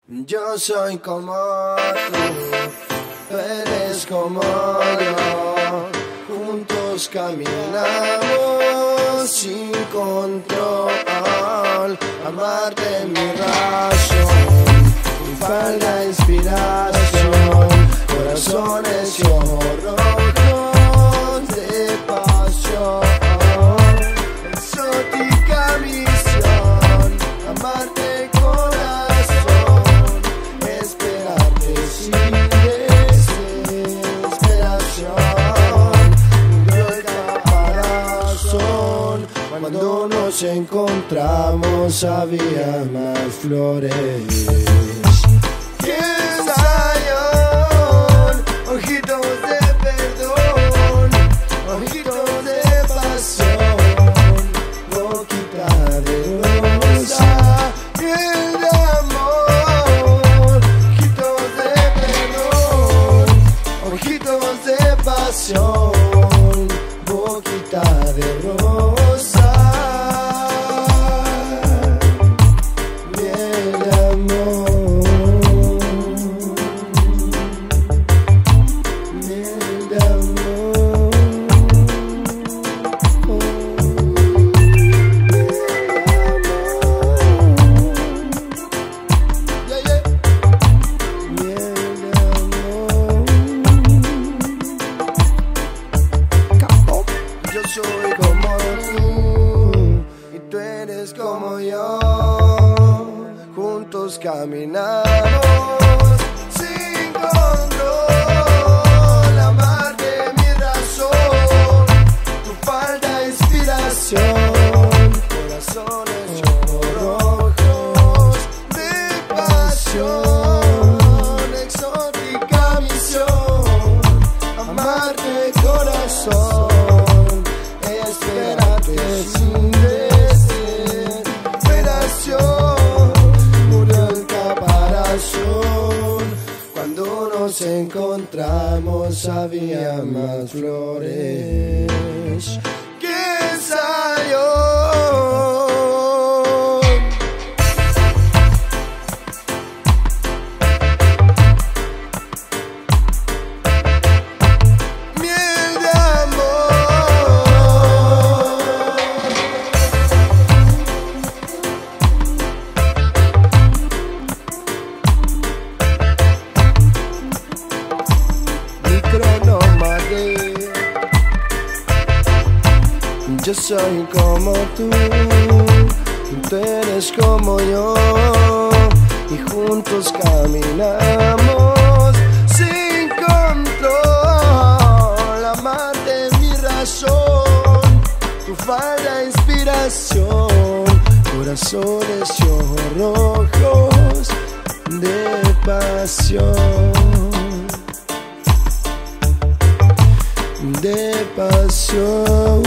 Yo soy como tú eres como yo, juntos caminamos sin control, amarte mi razón, mi falda inspiración, corazones y ojos rojos de pasión, exótica misión, amarte cuando nos encontramos había más flores. Sensación, ojitos de perdón, ojitos de pasión, boquita de rosa, piel de amor, ojitos de perdón, ojitos de pasión, boquita de rosa. Caminamos sin control, amarte mi razón, tu falda inspiración, corazones rojos de pasión, exótica misión, amarte corazón, espérate sin desesperación. Cuando nos encontramos había más flores que salió. Yo soy como tú eres como yo, y juntos caminamos sin control, amarte mi razón, tu falda inspiración, corazones y ojos rojos de pasión, de pasión.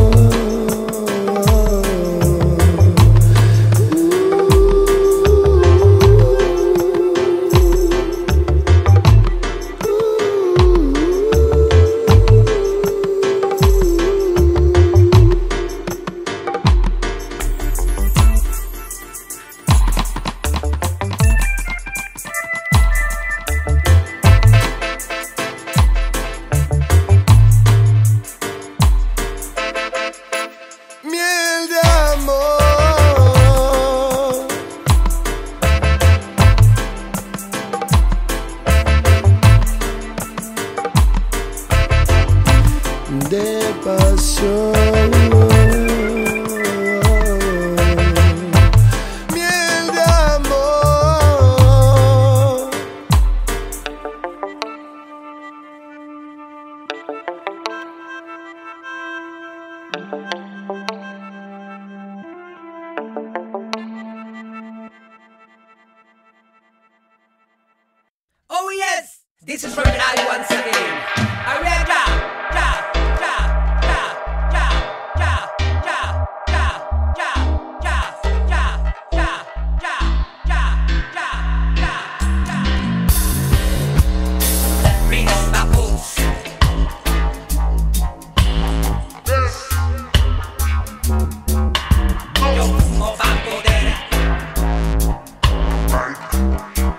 De pasión, miel de amor. Oh yes, this is Reggae Dub once again. Reggae Dub. Yo fumo pa' poder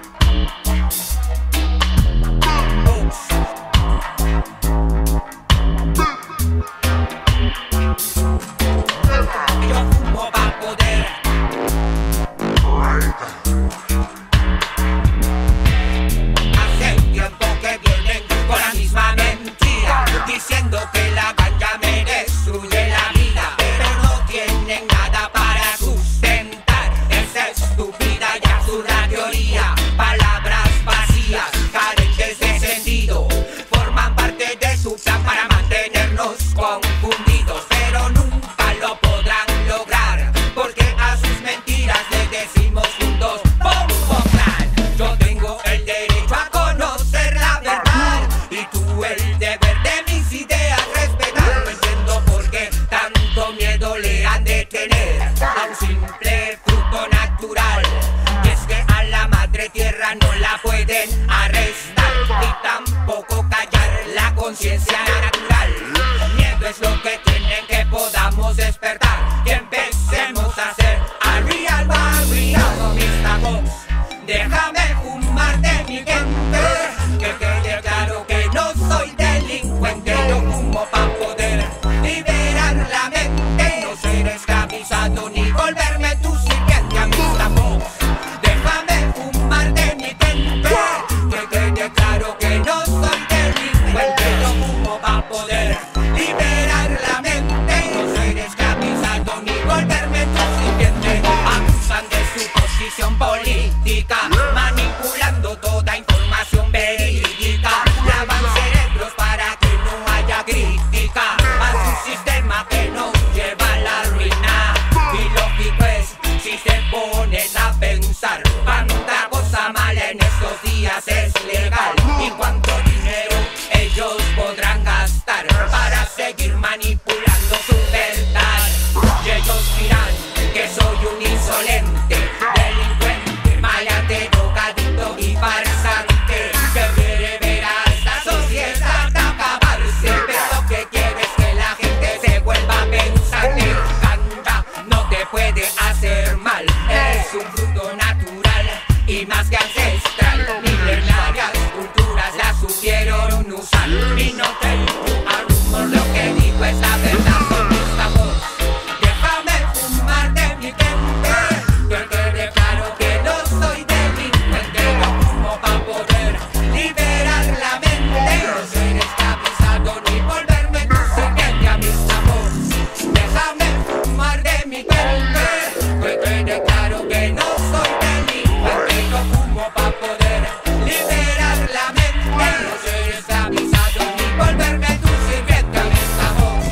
déjame fumar de mi gente. Que quede claro que no soy delincuente. Yo fumo pa' poder liberar la mente. No ser esclavizado ni volverme tu sirviente. A mis tambos, déjame fumar de mi gente. Que quede claro que no soy delincuente. Yo fumo pa' poder liberar la mente. No ser esclavizado ni volverme tu sirviente. Abusan de su posición política, manipulando toda información verídica. Lavan cerebros para que no haya crítica a su sistema que nos lleva a la ruina. Y lógico es, si se ponen a pensar, cuando otra cosa mala en estos días es legal. Y cuánto dinero ellos podrán gastar para seguir manipulando su verdad. Y ellos dirán que soy un insolente, delincuente, maleante, drogadicto y farsante, que quiere ver a esta sociedad acabarse. Pero lo que quiere es que la gente se vuelva pensante. Ganja no te puede hacer mal, es un fruto natural y más que ancestral. Milenarias culturas la supieron usar. Y no tengo a rumor, lo que digo es la verdad con esta voz. Déjame fumar de mi gente. Que quede claro que no soy delincuente. Yo fumo pa' poder liberar la mente. No ser esclavizado ni volverme tu sirviente. A mis tambores, déjame fumar de mi gente. Que quede claro que no soy delincuente. Yo fumo pa' poder liberar la mente. No ser esclavizado ni volverme tu sirviente. A mis tambores.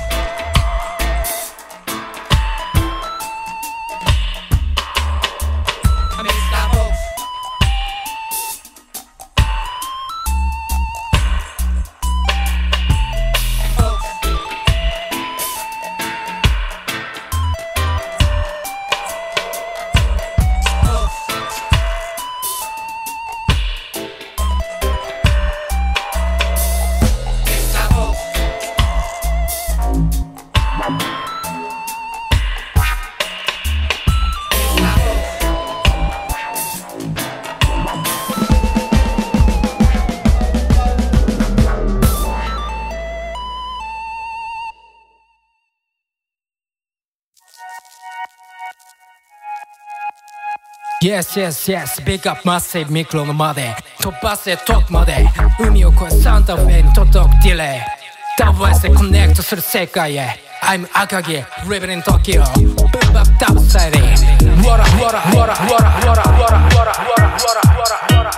A mis tambores. Yes, yes, yes, big up massive ミクロのまで飛ばせ遠くまで海を越えサンタフェに届くディレイダブボイスでコネクトする世界へ I'm 赤城 living in Tokyo Boom bap double siding Wara wara wara wara wara wara wara wara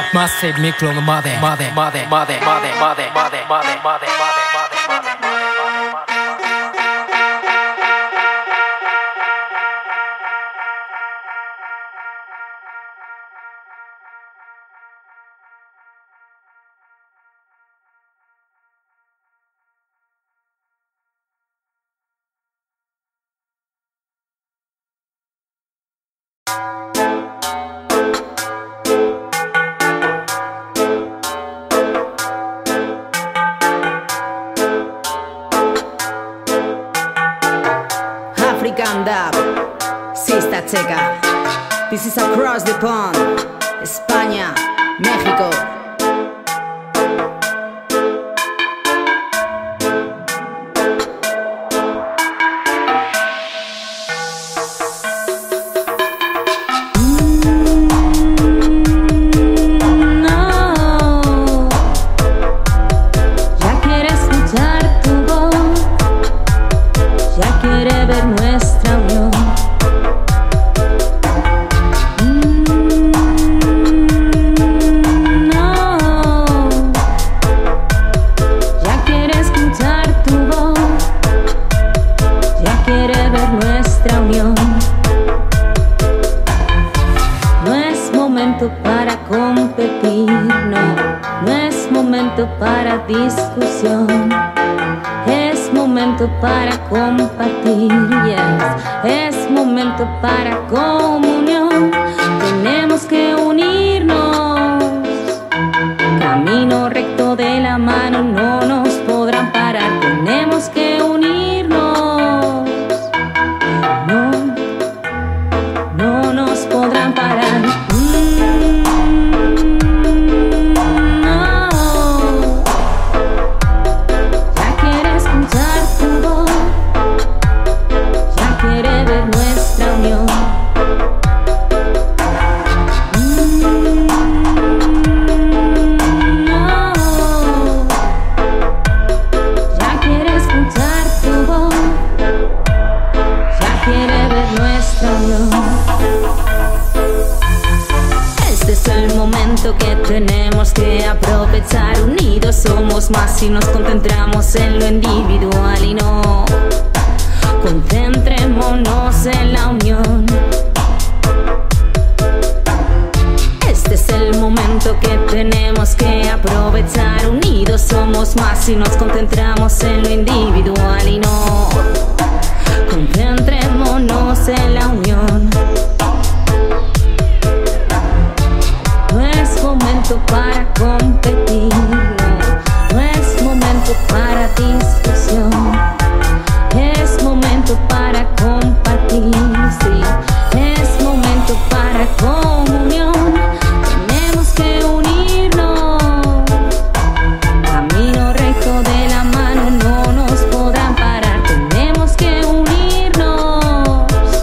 up massive ミクロのまで African Dub, Sister Checa. This is across the pond, España, México. Para discusión, es momento para compartir, yes. Es momento para comunión, tenemos que unirnos, camino recto de la mano, no nos podrán parar, tenemos que unirnos, no nos podrán parar. Que tenemos que aprovechar, unidos somos más si nos concentramos en lo individual y no concentrémonos en la unión. Este es el momento que tenemos que aprovechar, unidos somos más si nos concentramos en lo individual y no concentrémonos en la unión. Para competir, no es momento para discusión, es momento para compartir, sí, es momento para comunión, tenemos que unirnos, camino recto de la mano, no nos podrán parar, tenemos que unirnos,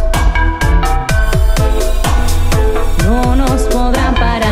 no nos podrán parar.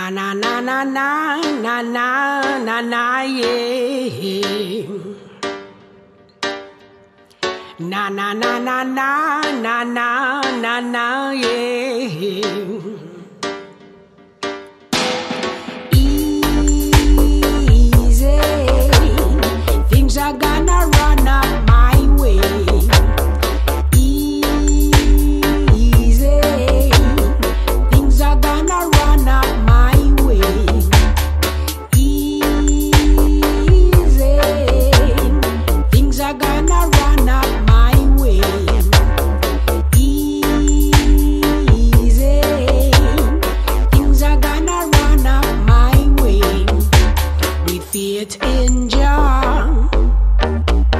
Na na na na na na na na na yeah. Na na na na na na na na na yeah. Easy, things are gonna run up my way. Easy, things are gonna run up my way. Easy, things are gonna run up my way. Easy, things are gonna run up my way. With faith in Jah,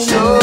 show.